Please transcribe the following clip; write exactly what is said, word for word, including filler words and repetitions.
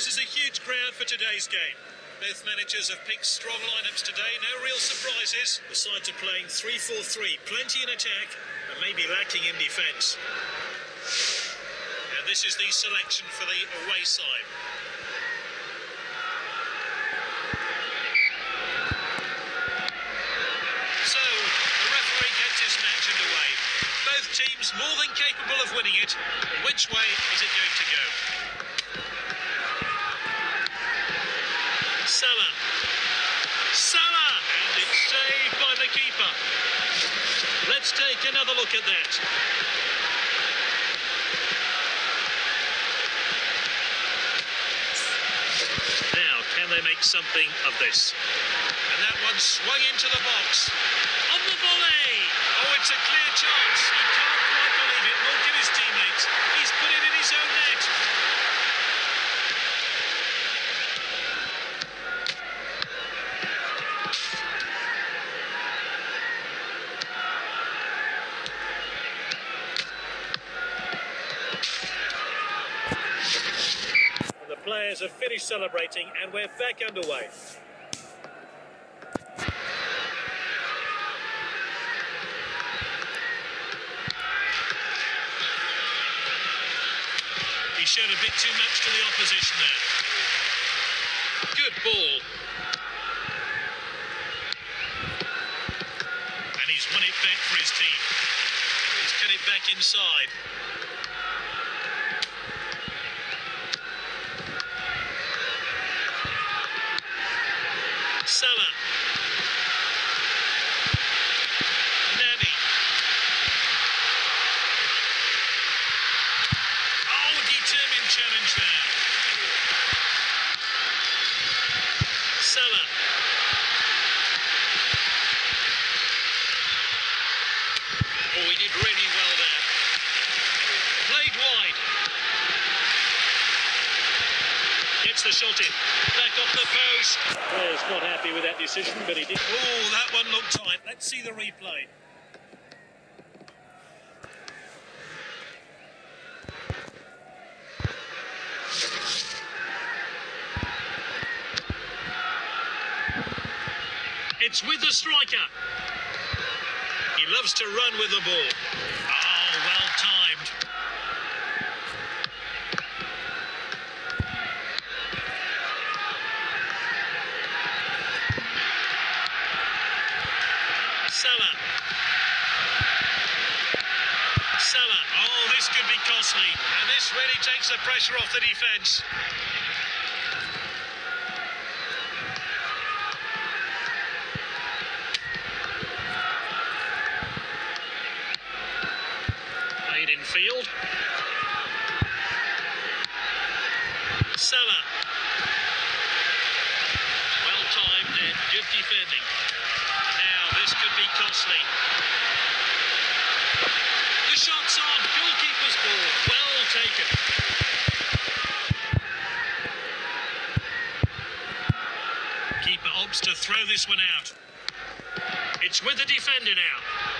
This is a huge crowd for today's game. Both managers have picked strong lineups today, no real surprises. The sides are playing three four three, plenty in attack and maybe lacking in defence. And this is the selection for the away side. So, the referee gets his match underway. Both teams more than capable of winning it. Which way is it going to go? Salah. Salah! And it's saved by the keeper. Let's take another look at that. Now, can they make something of this? And that one swung into the box. On the volley! Oh, it's a clear chance. He can't quite believe it. Nor can his teammates. He's put it in his own net. The players have finished celebrating and we're back underway. He showed a bit too much to the opposition there. Good ball. And he's won it back for his team. He's cut it back inside. Salah. Nani. Oh, determined challenge there. Salah. Oh, he did really well there. Played wide. Gets the shot in. Back off the post. Player's not happy with that decision, but he did. Oh, that one looked tight. Let's see the replay. It's with the striker. He loves to run with the ball. Oh, well timed. Salah. Salah. Oh, this could be costly. And this really takes the pressure off the defence. Played in field. Salah. Well timed and good defending. Now this could be costly. The shot's on. Goalkeeper's ball. Well taken. Keeper opts to throw this one out. It's with the defender now.